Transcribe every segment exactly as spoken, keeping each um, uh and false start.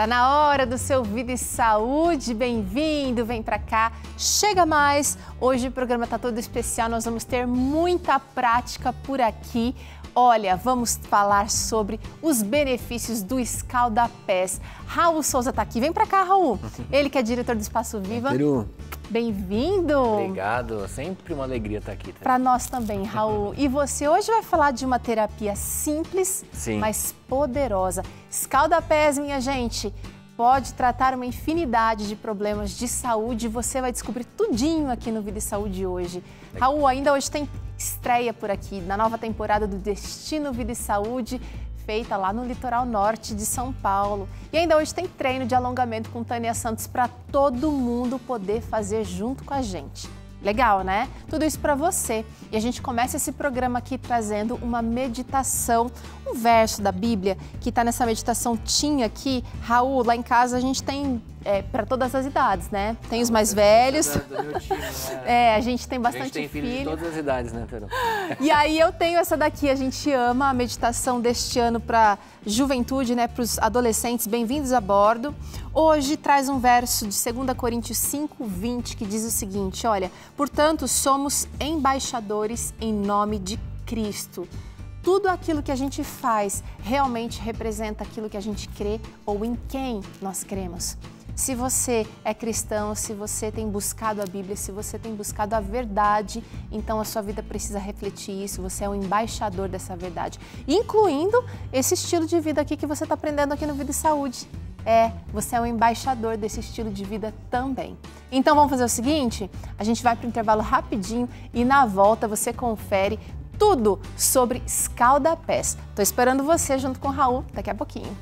Tá na hora do seu Vida e Saúde, bem-vindo, vem pra cá, chega mais. Hoje o programa tá todo especial, nós vamos ter muita prática por aqui. Olha, vamos falar sobre os benefícios do Escalda-Pés. Raul Souza tá aqui, vem pra cá, Raul. Ele que é diretor do Espaço Viva. Peru. Bem-vindo! Obrigado, sempre uma alegria estar aqui. Para nós também, Raul. E você hoje vai falar de uma terapia simples, Sim. mas poderosa. Escalda-Pés, minha gente, pode tratar uma infinidade de problemas de saúde. Você vai descobrir tudinho aqui no Vida e Saúde hoje. Raul, ainda hoje tem estreia por aqui na nova temporada do Destino Vida e Saúde, feita lá no litoral norte de São Paulo. E ainda hoje tem treino de alongamento com Tânia Santos para todo mundo poder fazer junto com a gente. Legal, né? Tudo isso para você. E a gente começa esse programa aqui trazendo uma meditação, um verso da Bíblia que está nessa meditação tinha aqui. Raul, lá em casa a gente tem é, para todas as idades, né? Tem os mais velhos. Do, do meu time, né? É, a gente tem bastante a gente tem filhos filho. de todas as idades, né, Teru? E aí eu tenho essa daqui, a gente ama a meditação deste ano para juventude, né, para os adolescentes. Bem-vindos a bordo. Hoje traz um verso de segunda Coríntios cinco, vinte, que diz o seguinte, olha, portanto, somos embaixadores em nome de Cristo. Tudo aquilo que a gente faz realmente representa aquilo que a gente crê ou em quem nós cremos. Se você é cristão, se você tem buscado a Bíblia, se você tem buscado a verdade, então a sua vida precisa refletir isso, você é um embaixador dessa verdade, incluindo esse estilo de vida aqui que você está aprendendo aqui no Vida e Saúde. É, você é um embaixador desse estilo de vida também. Então vamos fazer o seguinte, a gente vai para o intervalo rapidinho e na volta você confere tudo sobre Escalda-Pés. Estou esperando você junto com o Raul daqui a pouquinho.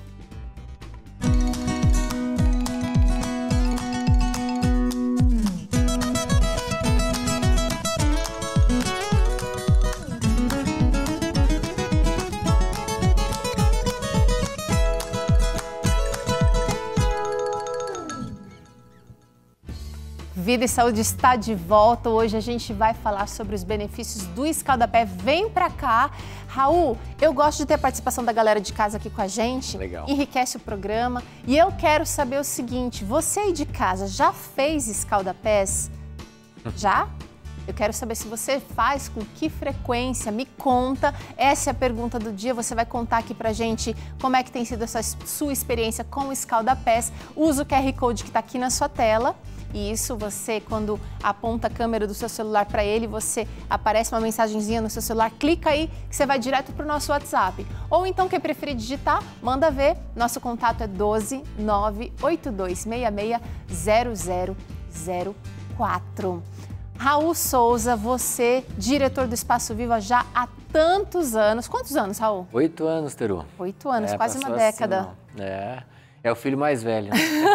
Vida e Saúde está de volta. Hoje a gente vai falar sobre os benefícios do Escalda-Pé. Vem pra cá. Raul, eu gosto de ter a participação da galera de casa aqui com a gente. Legal. Enriquece o programa. E eu quero saber o seguinte, você aí de casa já fez Escalda-Pés? Já? Eu quero saber se você faz, com que frequência, me conta. Essa é a pergunta do dia, você vai contar aqui pra gente como é que tem sido essa sua experiência com o Escalda-Pés. Usa o Q R Code que tá aqui na sua tela. E isso você, quando aponta a câmera do seu celular para ele, você aparece uma mensagenzinha no seu celular, clica aí que você vai direto para o nosso WhatsApp. Ou então, quem preferir digitar, manda ver. Nosso contato é doze, nove oito dois seis seis, zero zero zero quatro. Raul Souza, você, diretor do Espaço Viva já há tantos anos. Quantos anos, Raul? Oito anos, Teru. Oito anos, é, quase uma década. Assim, é, é o filho mais velho.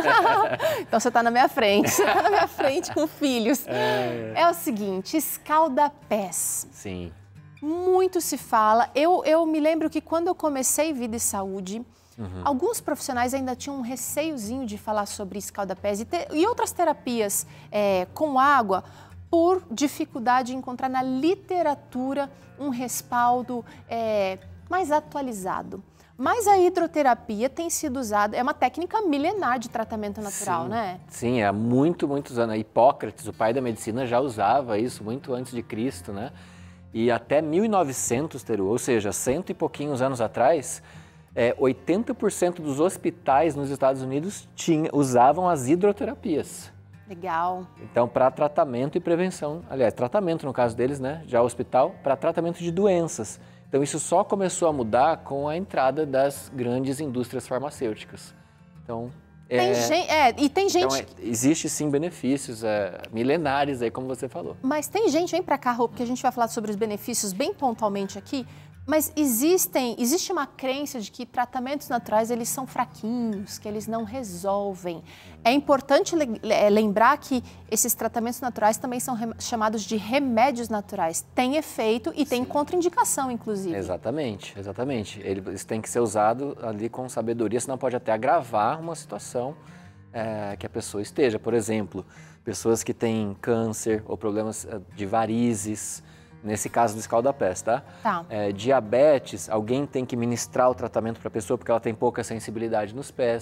Então você está na minha frente, você está na minha frente com filhos. É, é o seguinte, Escalda-Pés. Sim. Muito se fala. Eu, eu me lembro que quando eu comecei Vida e Saúde, uhum. alguns profissionais ainda tinham um receiozinho de falar sobre Escalda-Pés e, te, e outras terapias é, com água, por dificuldade em encontrar na literatura um respaldo é, mais atualizado. Mas a hidroterapia tem sido usada, é uma técnica milenar de tratamento natural, sim, né? Sim, há muito, muitos anos. Hipócrates, o pai da medicina, já usava isso muito antes de Cristo, né? E até mil e novecentos, Teru, ou seja, cento e pouquinhos anos atrás, é, oitenta por cento dos hospitais nos Estados Unidos tinha, usavam as hidroterapias. Legal. Então, para tratamento e prevenção, aliás, tratamento no caso deles, né? Já o hospital, para tratamento de doenças. Então, isso só começou a mudar com a entrada das grandes indústrias farmacêuticas. Então, tem é, gente, é, e tem gente... Então, é, existe sim benefícios é, milenares aí, como você falou. Mas tem gente, vem pra cá, Rô, porque a gente vai falar sobre os benefícios bem pontualmente aqui, mas existem, existe uma crença de que tratamentos naturais, eles são fraquinhos, que eles não resolvem. É importante lembrar que esses tratamentos naturais também são chamados de remédios naturais. Tem efeito e tem Sim. contraindicação, inclusive. Exatamente, exatamente. Eles têm que ser usados ali com sabedoria, senão pode até agravar uma situação é, que a pessoa esteja. Por exemplo, pessoas que têm câncer ou problemas de varizes, nesse caso do Escalda-Pés, tá? Tá. É, diabetes, alguém tem que ministrar o tratamento para a pessoa porque ela tem pouca sensibilidade nos pés.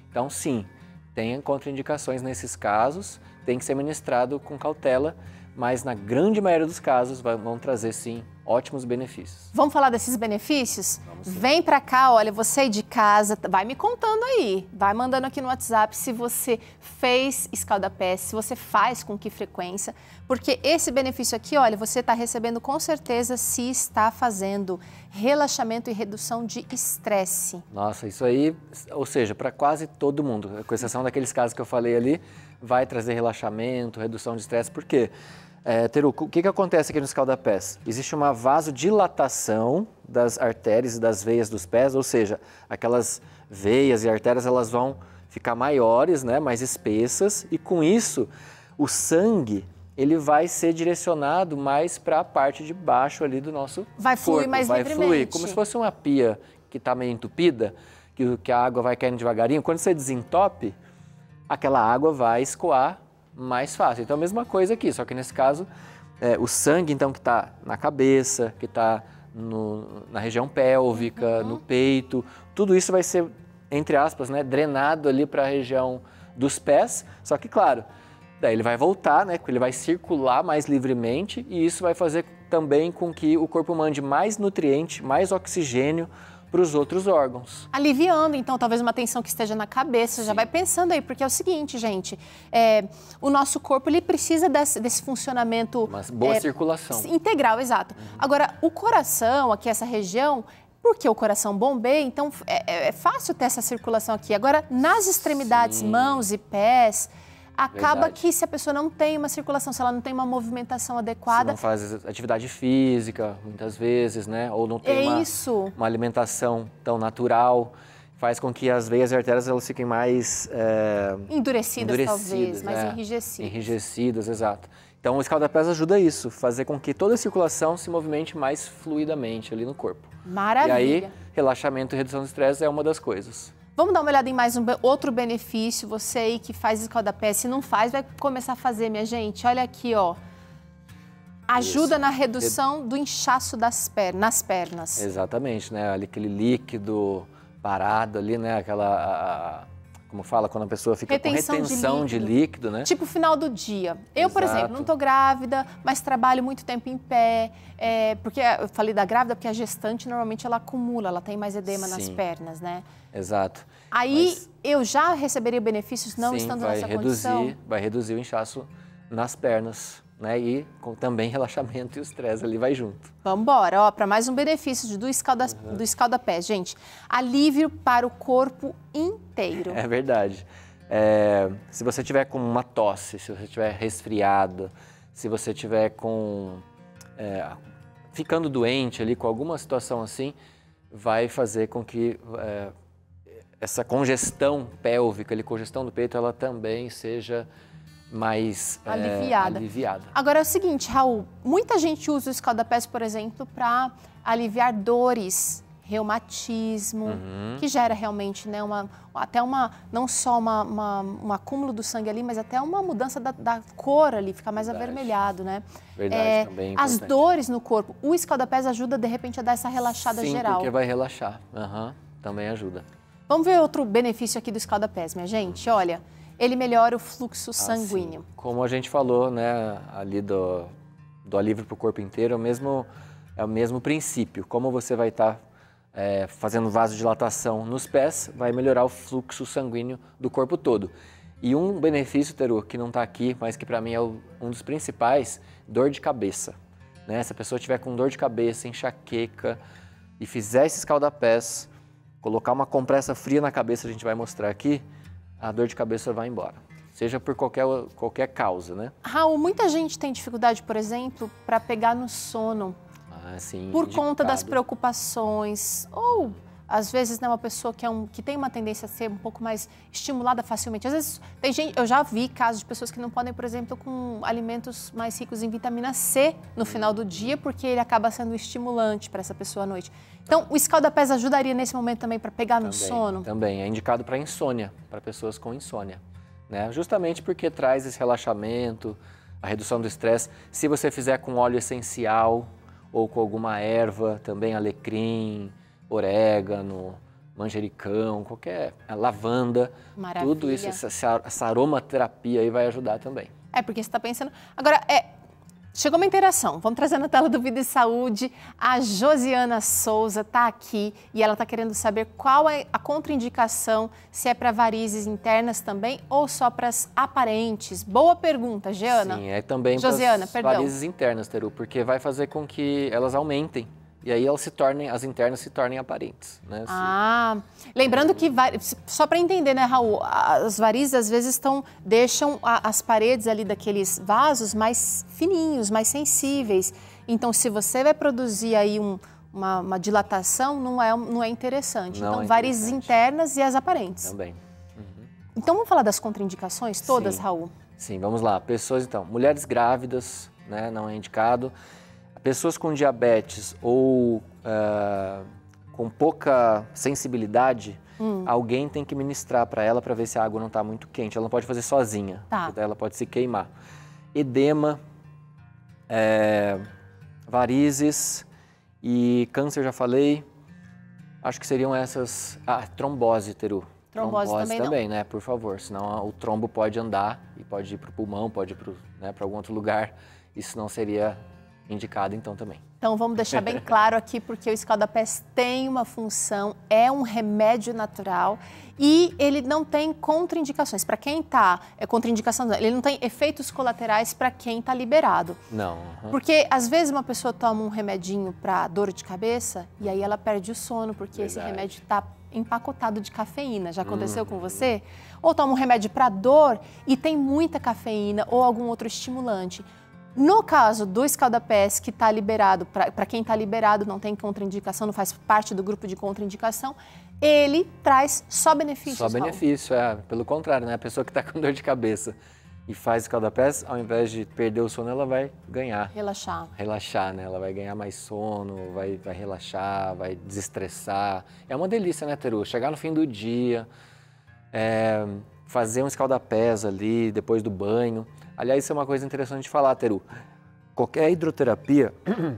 Então, sim, tem contraindicações nesses casos, tem que ser ministrado com cautela, mas na grande maioria dos casos vão trazer, sim, ótimos benefícios. Vamos falar desses benefícios? Vamos sim. Vem pra cá, olha, você de casa, vai me contando aí, vai mandando aqui no WhatsApp se você fez escaldapés, se você faz com que frequência, porque esse benefício aqui, olha, você está recebendo com certeza se está fazendo relaxamento e redução de estresse. Nossa, isso aí, ou seja, para quase todo mundo, com exceção daqueles casos que eu falei ali, vai trazer relaxamento, redução de estresse, por quê? É, Teru, o que, que acontece aqui no escaldapés? Existe uma vasodilatação das artérias e das veias dos pés, ou seja, aquelas veias e artérias elas vão ficar maiores, né, mais espessas, e com isso o sangue ele vai ser direcionado mais para a parte de baixo ali do nosso vai corpo. Fluir mais vai livremente. fluir, como se fosse uma pia que está meio entupida, que, que a água vai caindo devagarinho. Quando você desentope, aquela água vai escoar mais fácil. Então, a mesma coisa aqui, só que nesse caso, é, o sangue, então, que está na cabeça, que está na região pélvica, uhum. no peito, tudo isso vai ser, entre aspas, né, drenado ali para a região dos pés, só que, claro, daí ele vai voltar, né, ele vai circular mais livremente e isso vai fazer também com que o corpo mande mais nutriente, mais oxigênio para os outros órgãos. Aliviando, então, talvez uma tensão que esteja na cabeça, Sim. já vai pensando aí, porque é o seguinte, gente, é, o nosso corpo, ele precisa desse, desse funcionamento... Uma boa é, circulação. Integral, exato. Uhum. Agora, o coração, aqui essa região, porque o coração bombeia, então é, é fácil ter essa circulação aqui. Agora, nas extremidades, Sim. mãos e pés... Acaba Verdade. que se a pessoa não tem uma circulação, se ela não tem uma movimentação adequada... Se não faz atividade física, muitas vezes, né? Ou não tem é uma, isso. uma alimentação tão natural, faz com que as veias e artérias elas fiquem mais... É, endurecidas, endurecidas, talvez, mais é, enrijecidas. Enrijecidas, exato. Então, o escaldapés ajuda isso, fazer com que toda a circulação se movimente mais fluidamente ali no corpo. Maravilha. E aí, relaxamento e redução do estresse é uma das coisas. Vamos dar uma olhada em mais um outro benefício. Você aí que faz escaldapés, se não faz, vai começar a fazer, minha gente. Olha aqui, ó. Ajuda Isso. na redução do inchaço das per... nas pernas. Exatamente, né? Ali, aquele líquido parado ali, né? Aquela... A, como fala, quando a pessoa fica retenção com retenção de líquido. de líquido, né? Tipo final do dia. Eu, Exato. por exemplo, não tô grávida, mas trabalho muito tempo em pé. É, porque eu falei da grávida, porque a gestante normalmente ela acumula, ela tem mais edema Sim. nas pernas, né? Exato. Aí mas, eu já receberia benefícios não sim, estando vai nessa reduzir, condição? Vai reduzir o inchaço nas pernas, né? E com também relaxamento e o estresse ali vai junto. Vamos embora, ó, para mais um benefício do escalda, uhum. do escaldapés, gente. Alívio para o corpo inteiro. É verdade. É, se você tiver com uma tosse, se você tiver resfriado, se você tiver com é, ficando doente ali com alguma situação assim, vai fazer com que é, essa congestão pélvica, ali, congestão do peito, ela também seja mais aliviada. É, aliviada. Agora é o seguinte, Raul, muita gente usa o escaldapés, por exemplo, para aliviar dores, reumatismo, uhum. que gera realmente, né, uma, até uma, não só uma, uma, um acúmulo do sangue ali, mas até uma mudança da, da cor ali, fica mais Verdade. avermelhado, né? Verdade, é, também é as dores no corpo, o escaldapés ajuda, de repente, a dar essa relaxada Sim, geral. Sim, porque vai relaxar, uhum. também ajuda. Vamos ver outro benefício aqui do escaldapés, minha gente, olha, ele melhora o fluxo ah, sanguíneo. Sim. Como a gente falou, né, ali do, do alívio para o corpo inteiro, é o mesmo, é o mesmo princípio, como você vai estar tá É, fazendo vasodilatação nos pés, vai melhorar o fluxo sanguíneo do corpo todo. E um benefício, Teru, que não está aqui, mas que para mim é o, um dos principais, dor de cabeça. Né? Se a pessoa tiver com dor de cabeça, enxaqueca e fizer esse escaldapés, colocar uma compressa fria na cabeça, a gente vai mostrar aqui, a dor de cabeça vai embora. Seja por qualquer, qualquer causa, né? Raul, muita gente tem dificuldade, por exemplo, para pegar no sono. Ah, sim, por indicado. conta das preocupações, ou às vezes, né, uma pessoa que, é um, que tem uma tendência a ser um pouco mais estimulada facilmente. Às vezes, tem gente, eu já vi casos de pessoas que não podem, por exemplo, com alimentos mais ricos em vitamina C no final do dia, porque ele acaba sendo estimulante para essa pessoa à noite. Então, o escaldapés ajudaria nesse momento também para pegar no também, sono? Também, é indicado para insônia, para pessoas com insônia, né? Justamente porque traz esse relaxamento, a redução do estresse. Se você fizer com óleo essencial, ou com alguma erva, também alecrim, orégano, manjericão, qualquer lavanda, Maravilha. tudo isso, essa, essa aromaterapia aí vai ajudar também. É, porque você está pensando... Agora, é... chegou uma interação. Vamos trazer na tela do Vida e Saúde. A Josiana Souza está aqui e ela está querendo saber qual é a contraindicação, se é para varizes internas também ou só para as aparentes. Boa pergunta, Giana. Sim, é também Josiana, para perdão. varizes internas, Teru, porque vai fazer com que elas aumentem. E aí elas se tornem, as internas se tornem aparentes, né? Ah, lembrando que, só para entender, né, Raul, as varizes às vezes estão, deixam as paredes ali daqueles vasos mais fininhos, mais sensíveis. Então, se você vai produzir aí um, uma, uma dilatação, não é, não é interessante. Não então, é varizes interessante. internas e as aparentes. Também. Uhum. Então, vamos falar das contraindicações todas, Sim. Raul? Sim, vamos lá. Pessoas, então, mulheres grávidas, né, não é indicado. Pessoas com diabetes ou uh, com pouca sensibilidade, hum. alguém tem que ministrar para ela para ver se a água não está muito quente. Ela não pode fazer sozinha, tá. porque daí ela pode se queimar. Edema, é, varizes e câncer, já falei. Acho que seriam essas... Ah, trombose, Teru. Trombose, trombose também, também né? Por favor, senão o trombo pode andar e pode ir para o pulmão, pode ir para, né, para algum outro lugar. Isso não seria... indicado então também. Então vamos deixar bem claro aqui, porque o escaldapés tem uma função, é um remédio natural e ele não tem contraindicações. Para quem está, é contraindicação, ele não tem efeitos colaterais para quem está liberado. Não. Uhum. Porque às vezes uma pessoa toma um remedinho para dor de cabeça e aí ela perde o sono, porque Verdade. Esse remédio está empacotado de cafeína. Já aconteceu uhum. com você? Ou toma um remédio para dor e tem muita cafeína ou algum outro estimulante. No caso do escaldapés, que está liberado, para quem está liberado, não tem contraindicação, não faz parte do grupo de contraindicação, ele traz só benefícios. Só benefício, é. Pelo contrário, né? A pessoa que está com dor de cabeça e faz escaldapés, ao invés de perder o sono, ela vai ganhar. Relaxar. Relaxar, né? Ela vai ganhar mais sono, vai, vai relaxar, vai desestressar. É uma delícia, né, Teru? Chegar no fim do dia, é, fazer um escaldapés ali, depois do banho. Aliás, isso é uma coisa interessante de falar, Teru. Qualquer hidroterapia,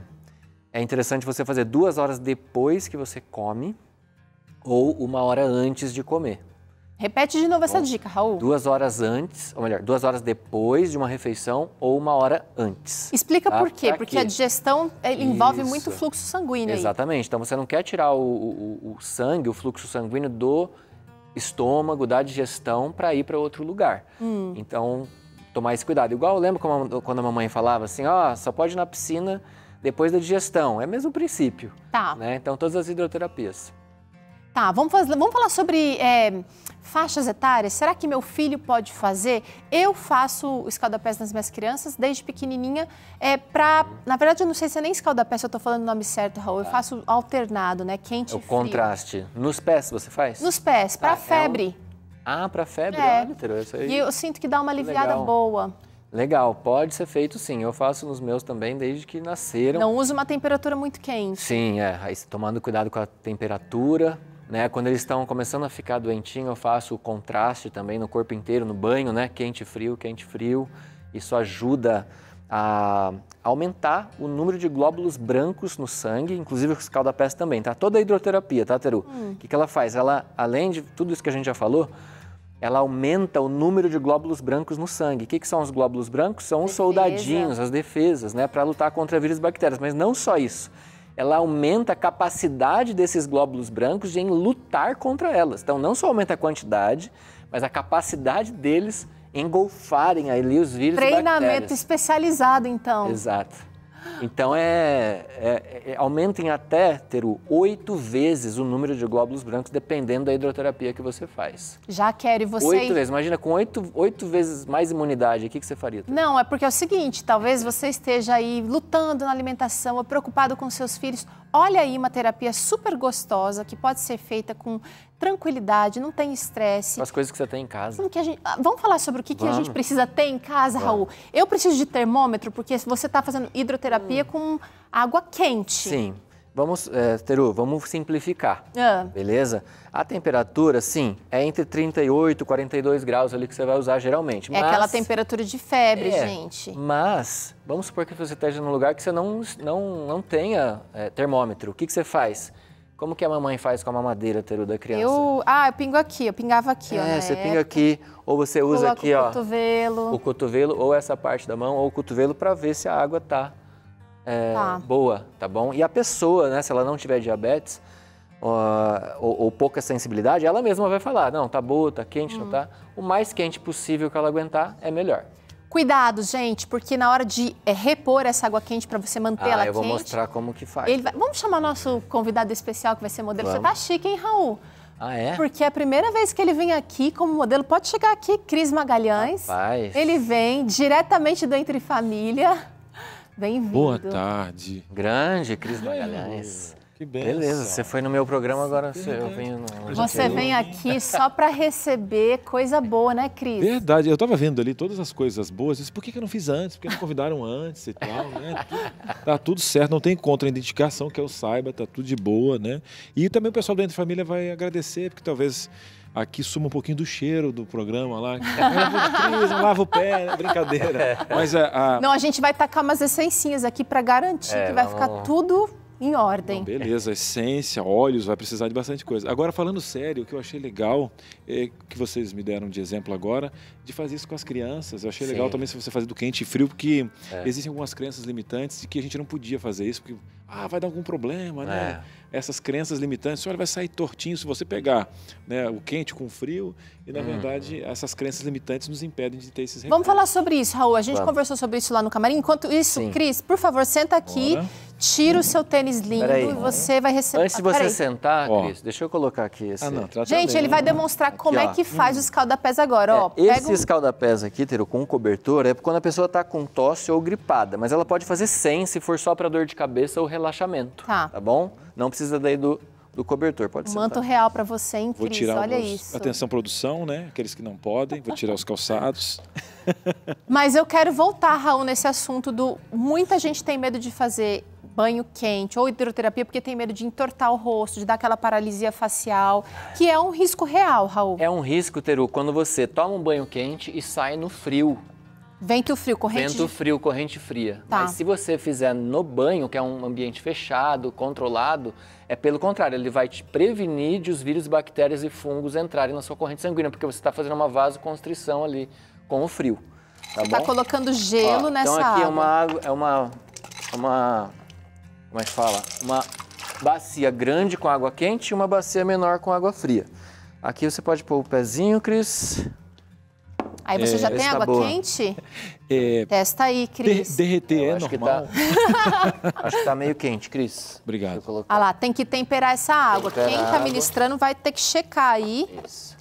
é interessante você fazer duas horas depois que você come ou uma hora antes de comer. Repete de novo essa Bom, dica, Raul. Duas horas antes, ou melhor, duas horas depois de uma refeição ou uma hora antes. Explica tá? por quê? Pra Porque quê? a digestão envolve Isso. muito fluxo sanguíneo. Exatamente. Aí. Então você não quer tirar o, o, o sangue, o fluxo sanguíneo do estômago, da digestão, para ir para outro lugar. Hum. Então, tomar esse cuidado. Igual eu lembro quando a mamãe falava assim, ó, oh, só pode ir na piscina depois da digestão. É o mesmo princípio. Tá. Né? Então, todas as hidroterapias. Tá, vamos, fazer, vamos falar sobre é, faixas etárias. Será que meu filho pode fazer? Eu faço o escaldapés nas minhas crianças desde pequenininha. É pra, na verdade, eu não sei se é nem escaldapés, se eu tô falando o nome certo, Raul. Eu faço alternado, né? Quente é e o frio. contraste. Nos pés você faz? Nos pés, pra ah, febre. É um... Ah, pra febre? É. Olha, Teru, isso aí. E eu sinto que dá uma aliviada Legal. boa. Legal, pode ser feito sim. Eu faço nos meus também desde que nasceram. Não uso uma temperatura muito quente. Sim, é. Aí, tomando cuidado com a temperatura. Né? Quando eles estão começando a ficar doentinhos, eu faço o contraste também no corpo inteiro, no banho, né? Quente e frio, quente e frio. Isso ajuda a aumentar o número de glóbulos brancos no sangue, inclusive o escaldapés também, tá? Toda a hidroterapia, tá, Teru? Hum. O que, que ela faz? Ela, além de tudo isso que a gente já falou, ela aumenta o número de glóbulos brancos no sangue. O que, que são os glóbulos brancos? São os Defesa. soldadinhos, as defesas, né? Para lutar contra vírus e bactérias. Mas não só isso. Ela aumenta a capacidade desses glóbulos brancos de em lutar contra elas. Então, não só aumenta a quantidade, mas a capacidade deles engolfarem ali os vírus e bactérias. Treinamento especializado, então. Exato. Então, é, é, é, aumentem até, Teru, oito vezes o número de glóbulos brancos, dependendo da hidroterapia que você faz. Já quero, e você... Oito vezes. Imagina, com oito, oito vezes mais imunidade, o que, que você faria? Teru? Não, é porque é o seguinte, talvez você esteja aí lutando na alimentação, ou preocupado com seus filhos. Olha aí uma terapia super gostosa, que pode ser feita com tranquilidade, não tem estresse. As coisas que você tem em casa. Que a gente, vamos falar sobre o que, que a gente precisa ter em casa, Vamos. Raul. Eu preciso de termômetro, porque você está fazendo hidroterapia hum. com água quente. Sim. Vamos, é, Teru, vamos simplificar, ah. beleza? A temperatura, sim, é entre trinta e oito e quarenta e dois graus ali que você vai usar geralmente. É mas... aquela temperatura de febre, é, gente. Mas, vamos supor que você esteja num lugar que você não, não, não tenha é, termômetro. O que, que você faz? Como que a mamãe faz com a mamadeira, Teru, da criança? Eu, ah, eu pingo aqui, eu pingava aqui, é, ó. É, você pinga aqui, ou você usa Coloco aqui, o ó. cotovelo. O cotovelo, ou essa parte da mão, ou o cotovelo, para ver se a água tá, é, tá boa, tá bom? E a pessoa, né, se ela não tiver diabetes ou, ou, ou pouca sensibilidade, ela mesma vai falar, não, tá boa, tá quente, hum. não tá? O mais quente possível que ela aguentar é melhor. Cuidado, gente, porque na hora de é, repor essa água quente para você manter ah, ela quente... eu vou mostrar como que faz. Ele vai... Vamos chamar nosso convidado especial que vai ser modelo. Vamos. Você tá chique, hein, Raul? Ah, é? Porque é a primeira vez que ele vem aqui como modelo. Pode chegar aqui, Cris Magalhães. Rapaz. Ele vem diretamente do Entre Família. Bem-vindo. Boa tarde. Grande, Cris Magalhães. Que benção. Beleza, você foi no meu programa, agora você, eu venho no... Você vem aqui só para receber coisa boa, né, Cris? Verdade, eu estava vendo ali todas as coisas boas, eu disse, por que, que eu não fiz antes? Por que não convidaram antes e tal, né? Tudo, tá tudo certo, não tem contraindicação que eu saiba, tá tudo de boa, né? E também o pessoal do Entre Família vai agradecer, porque talvez aqui suma um pouquinho do cheiro do programa lá. Cris, não lava o pé, né? Brincadeira. Mas a, a... Não, a gente vai tacar umas essencinhas aqui para garantir é, que vai vamos... ficar tudo... em ordem. Não, beleza, essência, óleos, vai precisar de bastante coisa. Agora, falando sério, o que eu achei legal, é que vocês me deram de exemplo agora, de fazer isso com as crianças. Eu achei Sim. legal também se você fazer do quente e frio, porque é. existem algumas crenças limitantes de que a gente não podia fazer isso, porque ah, vai dar algum problema, né? É. Essas crenças limitantes, olha, vai sair tortinho se você pegar, né, o quente com o frio, e na hum. verdade essas crenças limitantes nos impedem de ter esses recursos. Vamos falar sobre isso, Raul. A gente Vamos. conversou sobre isso lá no camarim. Enquanto isso, Sim. Cris, por favor, senta aqui. Bora. Tira o seu tênis lindo e você vai receber... Antes de você sentar, Cris, deixa eu colocar aqui esse... Ah, não, Gente, bem, ele vai né? demonstrar aqui, como ó. é que faz hum. o escaldapés agora. É, ó, esse um... escaldapés aqui, Teru, com cobertor, é quando a pessoa está com tosse ou gripada, mas ela pode fazer sem, se for só para dor de cabeça ou relaxamento, tá, tá bom? Não precisa daí do, do cobertor, pode ser. Manto real para você, hein, Cris? Vou tirar Olha os... isso. Atenção, produção, né? Aqueles que não podem, vou tirar os calçados. Mas eu quero voltar, Raul, nesse assunto do... Muita gente tem medo de fazer banho quente ou hidroterapia porque tem medo de entortar o rosto, de dar aquela paralisia facial, que é um risco real, Raul. É um risco, Teru, quando você toma um banho quente e sai no frio. Vento frio, corrente... Vento frio, corrente fria. Tá. Mas se você fizer no banho, que é um ambiente fechado, controlado, é pelo contrário, ele vai te prevenir de os vírus, bactérias e fungos entrarem na sua corrente sanguínea, porque você está fazendo uma vasoconstrição ali com o frio. Tá você está colocando gelo Ó, nessa então aqui água. é uma água, é uma, uma, como é que fala? Uma bacia grande com água quente e uma bacia menor com água fria. Aqui você pode pôr o pezinho, Cris. Aí você é, já tem água boa. quente? É, Testa aí, Cris. De, derreter é acho normal. Que tá, acho que tá meio quente, Cris. Obrigado. Ah lá, tem que temperar essa água. Temperar Quem tá ministrando vai ter que checar aí. Isso.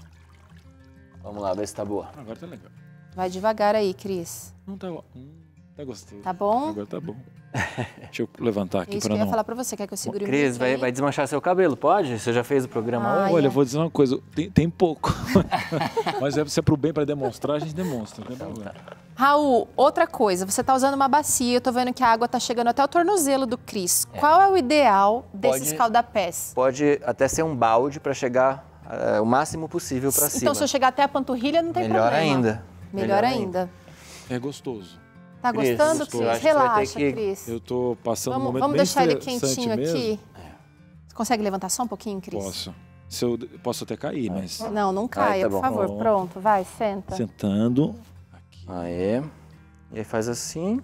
Vamos lá, ver se tá boa. Agora tá legal. Vai devagar aí, Cris. Não tá bom. Hum, tá gostoso. Tá bom? Agora tá bom. Deixa eu levantar aqui Isso para que eu não... ia falar para você, quer que eu segure o Cris, vai, vai desmanchar seu cabelo, pode? Você já fez o programa ah, hoje? Olha, é. eu vou dizer uma coisa, tem, tem pouco. Mas é, se é pro bem, para demonstrar, a gente demonstra, não tem problema. Raul, outra coisa, você tá usando uma bacia, eu tô vendo que a água tá chegando até o tornozelo do Cris. É. Qual é o ideal desses pode, escaldapés? Pode até ser um balde para chegar uh, o máximo possível para cima. Então, se eu chegar até a panturrilha, não tem Melhor problema. Ainda. Melhor, Melhor ainda. ainda. É gostoso. Tá gostando, Cris? Cris? Relaxa, que... Cris. Eu tô passando vamos, um momento Vamos bem deixar ele quentinho mesmo. aqui. Você consegue levantar só um pouquinho, Cris? Posso. Se eu, posso até cair, mas... Não, não caia, Ai, tá por favor. Pronto. Pronto, vai, senta. Sentando. Aqui. Aê. E aí faz assim.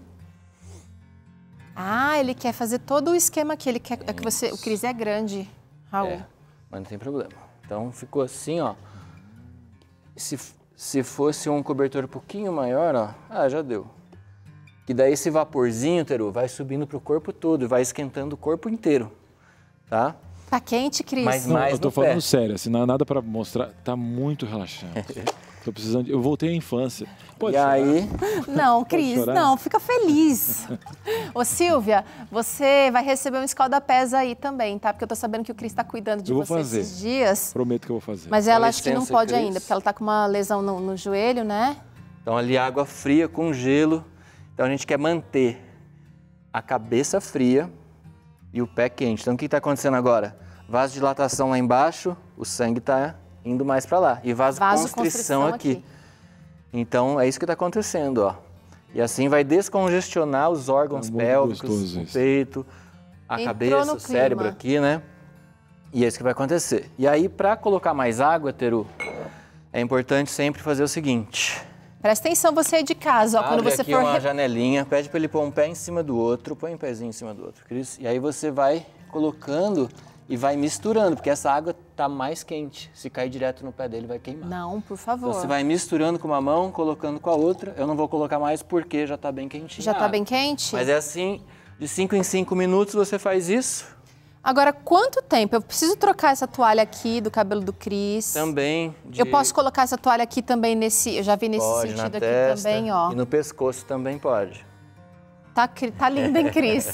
Ah, ele quer fazer todo o esquema aqui. Ele quer é que você... O Cris é grande, Raul. É, mas não tem problema. Então ficou assim, ó. Se, se fosse um cobertor um pouquinho maior, ó. Ah, já deu. E daí esse vaporzinho, Teru, vai subindo pro corpo todo e vai esquentando o corpo inteiro, tá? Tá quente, Cris? Mas Não, mais eu tô no falando pé. sério, assim, não há nada para mostrar. Tá muito relaxante. Tô precisando de... Eu voltei à infância. Pode e chorar? aí? Não, Cris, chorar? não, fica feliz. Ô, Silvia, você vai receber um escaldapés aí também, tá? Porque eu tô sabendo que o Cris tá cuidando de Eu vou você fazer. esses dias. Prometo que eu vou fazer. Mas ela Com acho que não licença, pode Cris. ainda, porque ela tá com uma lesão no, no joelho, né? Então ali água fria com gelo. Então a gente quer manter a cabeça fria e o pé quente. Então o que está acontecendo agora? Vasodilatação lá embaixo, o sangue está indo mais para lá. E vasoconstrição aqui. aqui. Então é isso que está acontecendo, ó. E assim vai descongestionar os órgãos é muito pélvicos, gostoso o isso. peito, a Entrou cabeça, no o cérebro clima. aqui, né? E é isso que vai acontecer. E aí, para colocar mais água, Teru, é importante sempre fazer o seguinte. Presta atenção você aí de casa, ó, Abre quando você aqui for... uma janelinha, pede para ele pôr um pé em cima do outro, põe um pezinho em cima do outro, Cris. E aí você vai colocando e vai misturando, porque essa água tá mais quente. Se cair direto no pé dele, vai queimar. Não, por favor. Então você vai misturando com uma mão, colocando com a outra. Eu não vou colocar mais porque já tá bem quentinho. Já tá bem quente? Mas é assim, de cinco em cinco minutos você faz isso. Agora, quanto tempo? Eu preciso trocar essa toalha aqui do cabelo do Cris. Também. De... Eu posso colocar essa toalha aqui também nesse... Eu já vi nesse pode, sentido na aqui testa, também, ó. E no pescoço também pode. Tá, tá linda, hein, Cris?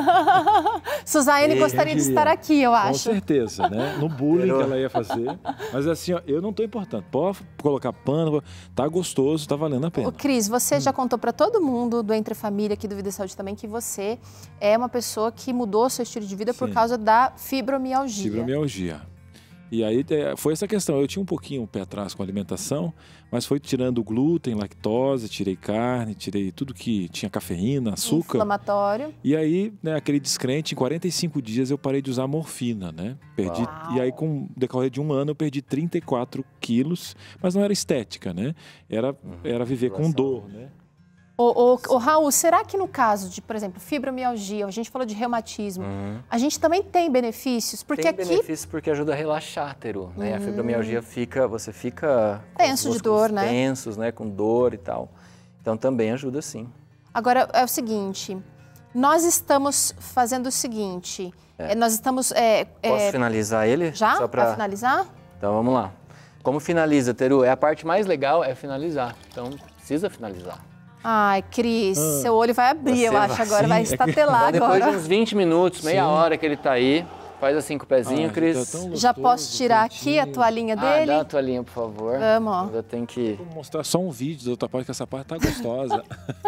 Suzane gostaria de estar aqui, eu acho. Com certeza, né? No bullying que ela ia fazer. Mas assim, ó, eu não tô importando. Pode colocar pano, tá gostoso, tá valendo a pena. Ô, Cris, você hum. já contou para todo mundo do Entre Família aqui do Vida e Saúde também que você é uma pessoa que mudou seu estilo de vida Sim. por causa da fibromialgia. Fibromialgia. E aí foi essa questão, eu tinha um pouquinho o pé atrás com a alimentação, mas foi tirando glúten, lactose, tirei carne, tirei tudo que tinha cafeína, açúcar. Inflamatório. E aí, né, aquele descrente, em quarenta e cinco dias eu parei de usar morfina, né? Perdi, Uau. E aí com o decorrer de um ano eu perdi trinta e quatro quilos, mas não era estética, né? Era, uhum. era viver com dor, né? Ô, ô, ô, Raul, será que no caso de, por exemplo, fibromialgia, a gente falou de reumatismo, uhum. a gente também tem benefícios? Porque tem aqui... benefícios porque ajuda a relaxar, Teru, né? Uhum. A fibromialgia fica, você fica... tenso de dor, né? Tensos, né? Com dor e tal. Então também ajuda sim. Agora, é o seguinte, nós estamos fazendo o seguinte, é. nós estamos... É, Posso é... finalizar ele? Já? Só pra... Pra finalizar? Então vamos lá. Como finaliza, Teru? É a parte mais legal é finalizar, então precisa finalizar. Ai, Cris, ah, seu olho vai abrir, eu acho, vai, agora sim, vai estatelar é que... agora. Depois de uns vinte minutos, meia sim. hora que ele tá aí, faz assim com o pezinho, ah, Cris. Tá gostoso, já posso tirar quentinho. Aqui a toalhinha dele? Ah, dá a toalhinha, por favor. Vamos, ó. Eu tenho que... Vou mostrar só um vídeo da outra parte, que essa parte tá gostosa.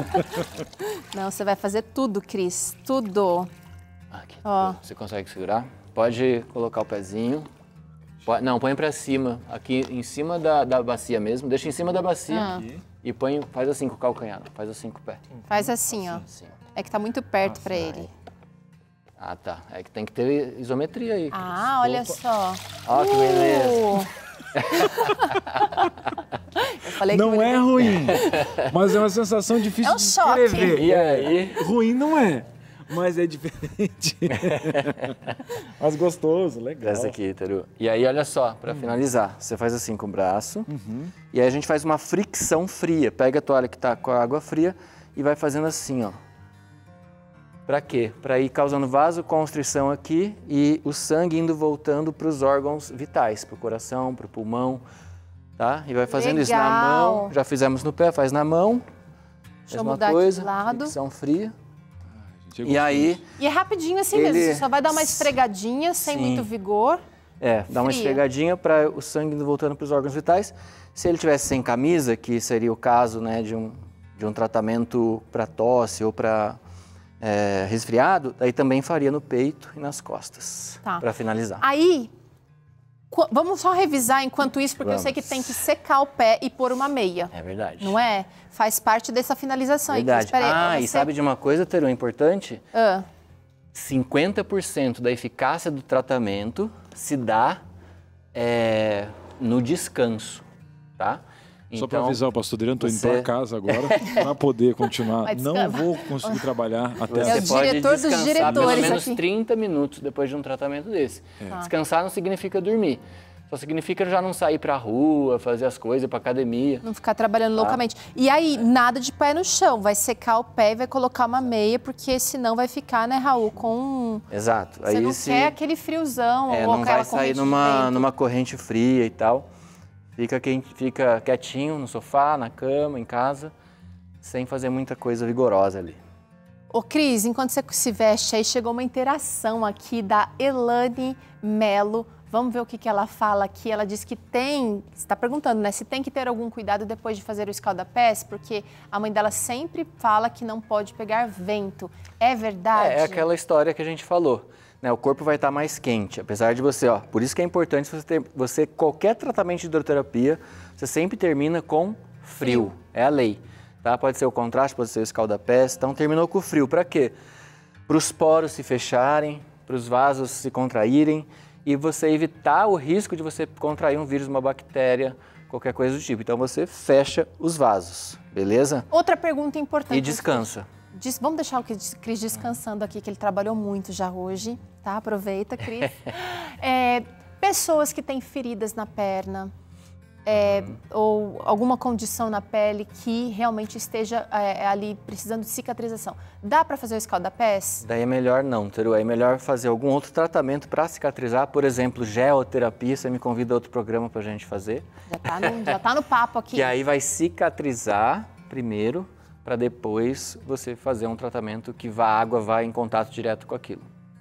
Não, você vai fazer tudo, Cris, tudo. Aqui, ó. Você consegue segurar? Pode colocar o pezinho. Pode... Não, põe pra cima, aqui em cima da, da bacia mesmo. Deixa em cima da bacia. Ah. E põe, faz assim com o calcanhar, faz assim com o pé. Faz assim, assim ó. Assim. É que tá muito perto para ele. Ah, tá. É que tem que ter isometria aí. Ah, olha Opa. Só. Ó, que beleza. Eu falei não que é ruim, mas é uma sensação difícil é um de choque. descrever. E aí? Ruim não é. Mas é diferente. Mas gostoso, legal. Essa aqui, Teru. E aí, olha só, para hum. finalizar, você faz assim com o braço. Uhum. E aí a gente faz uma fricção fria. Pega a toalha que tá com a água fria e vai fazendo assim, ó. Pra quê? Pra ir causando vasoconstrição aqui e o sangue indo voltando para os órgãos vitais, pro coração, pro pulmão, tá? E vai fazendo legal. Isso na mão. Já fizemos no pé, faz na mão. Deixa eu mudar coisa, aqui de lado. Fricção fria. Chegou e aí... E é rapidinho assim ele... mesmo, você só vai dar uma esfregadinha, sem Sim. muito vigor. É, dá uma esfregadinha para o sangue indo voltando para os órgãos vitais. Se ele tivesse sem camisa, que seria o caso, né, de um, de um tratamento para tosse ou para é, resfriado, aí também faria no peito e nas costas, tá. para finalizar. Aí, vamos só revisar enquanto isso, porque vamos. Eu sei que tem que secar o pé e pôr uma meia. É verdade. Não é? Faz parte dessa finalização. Verdade. Aí, ah, você... e sabe de uma coisa, Teru, importante? Ah. cinquenta por cento da eficácia do tratamento se dá é, no descanso, tá? Só então, para avisar o pastor Adriano, estou você... indo para casa agora para poder continuar. Não vou conseguir trabalhar até... Você é o diretor pode dos diretores pelo menos aqui. trinta minutos depois de um tratamento desse. É. Descansar não significa dormir. Só significa já não sair pra rua, fazer as coisas, ir pra academia. Não ficar trabalhando tá. loucamente. E aí, nada de pé no chão. Vai secar o pé e vai colocar uma meia, porque senão vai ficar, né, Raul, com... Exato. Você aí não se... quer aquele friozão é, ou não aquela vai sair numa, numa corrente fria e tal. Fica, fica quietinho no sofá, na cama, em casa, sem fazer muita coisa vigorosa ali. Ô, Cris, enquanto você se veste aí, chegou uma interação aqui da Elane Melo. Vamos ver o que, que ela fala aqui. Ela diz que tem, você está perguntando, né? Se tem que ter algum cuidado depois de fazer o escalda-pés, porque a mãe dela sempre fala que não pode pegar vento. É verdade? É, é aquela história que a gente falou, né? O corpo vai estar mais quente, apesar de você, ó. Por isso que é importante você ter, você qualquer tratamento de hidroterapia, você sempre termina com frio. frio. É a lei, tá? Pode ser o contraste, pode ser o escalda-pés. Então terminou com frio. Para quê? Para os poros se fecharem, para os vasos se contraírem e você evitar o risco de você contrair um vírus, uma bactéria, qualquer coisa do tipo. Então você fecha os vasos, beleza? Outra pergunta importante. E descansa. Diz, vamos deixar o Cris descansando aqui, que ele trabalhou muito já hoje, tá? Aproveita, Cris. É, pessoas que têm feridas na perna, é, hum. ou alguma condição na pele que realmente esteja é, ali precisando de cicatrização. Dá para fazer o escalda-pés? Daí é melhor não, Teru. É melhor fazer algum outro tratamento para cicatrizar, por exemplo, geoterapia. Você me convida a outro programa para a gente fazer. Já tá no, já tá no papo aqui. Que aí vai cicatrizar primeiro, para depois você fazer um tratamento que a água vai em contato direto com aquilo.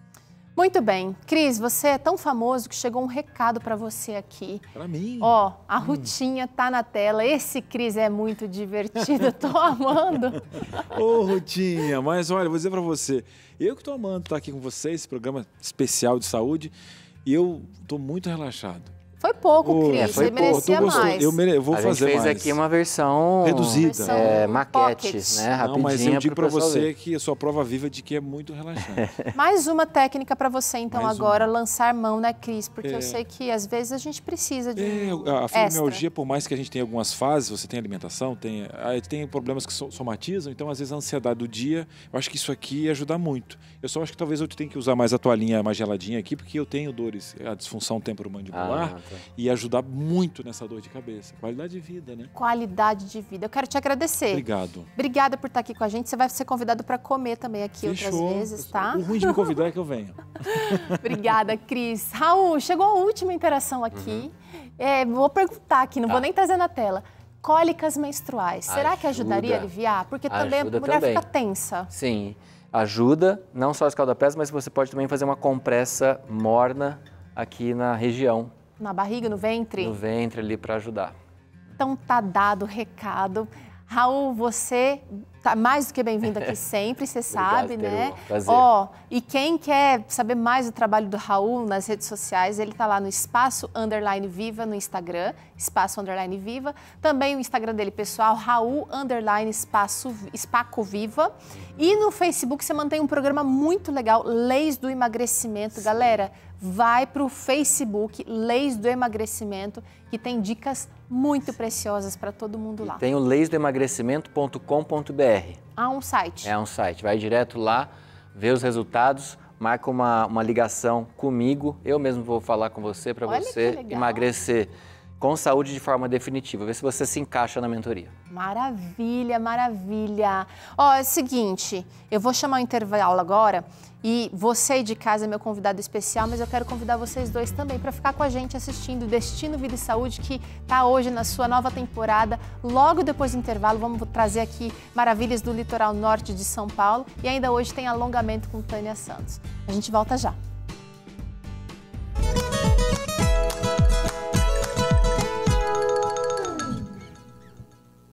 Muito bem. Cris, você é tão famoso que chegou um recado para você aqui. Para mim? Ó, a Rutinha tá na tela. Esse Cris é muito divertido, tô amando. Ô, Rutinha, mas olha, vou dizer para você, eu que tô amando estar aqui com vocês, esse programa especial de saúde, e eu tô muito relaxado. Foi pouco, oh, Cris, é, você merecia mais. Eu, mere... eu vou a fazer gente fez mais. aqui uma versão reduzida, é, maquete, pocket. né? Rapidinha. Não, mas eu digo para você ver. que eu sou a prova viva de que é muito relaxante. Mais uma técnica para você, então, Mais agora, uma. lançar mão, né, Cris? Porque é. eu sei que, às vezes, a gente precisa de é, um a fibromialgia, por mais que a gente tenha algumas fases, você tem alimentação, tem, tem problemas que somatizam, então, às vezes, a ansiedade do dia, eu acho que isso aqui ia ajudar muito. Eu só acho que talvez eu tenha que usar mais a toalhinha mais geladinha aqui, porque eu tenho dores, a disfunção temporomandibular, ah, tá. e ajudar muito nessa dor de cabeça. Qualidade de vida, né? Qualidade de vida. Eu quero te agradecer. Obrigado. Obrigada por estar aqui com a gente. Você vai ser convidado para comer também aqui Fechou. outras vezes, tá? O ruim de me convidar é que eu venho. Obrigada, Cris. Raul, chegou a última interação aqui. Uhum. É, vou perguntar aqui, não tá. vou nem trazer na tela. Cólicas menstruais. Ajuda. Será que ajudaria a aliviar? Porque também ajuda a mulher também. fica tensa. Sim, ajuda, não só escalda-pés, mas você pode também fazer uma compressa morna aqui na região. Na barriga, no ventre? No ventre ali para ajudar. Então tá dado o recado. Raul, você tá mais do que bem-vindo aqui sempre, você sabe, Obrigado, né? Prazer. Ó, e quem quer saber mais do trabalho do Raul nas redes sociais, ele tá lá no Espaço Underline Viva no Instagram, Espaço Underline Viva. Também o Instagram dele pessoal, Raul Underline Espaço, Espaco Viva. E no Facebook você mantém um programa muito legal, Leis do Emagrecimento. Sim. Galera, vai pro Facebook, Leis do Emagrecimento, que tem dicas muito preciosas para todo mundo lá. E tem o leis do emagrecimento ponto com ponto br. Ah, um site. É um site. Vai direto lá, vê os resultados, marca uma, uma ligação comigo. Eu mesmo vou falar com você para você emagrecer com saúde de forma definitiva. Ver se você se encaixa na mentoria. Maravilha, maravilha. Ó, é o seguinte, eu vou chamar o intervalo agora e você aí de casa é meu convidado especial, mas eu quero convidar vocês dois também para ficar com a gente assistindo Destino Vida e Saúde, que está hoje na sua nova temporada. Logo depois do intervalo, vamos trazer aqui maravilhas do litoral norte de São Paulo e ainda hoje tem alongamento com Tânia Santos. A gente volta já.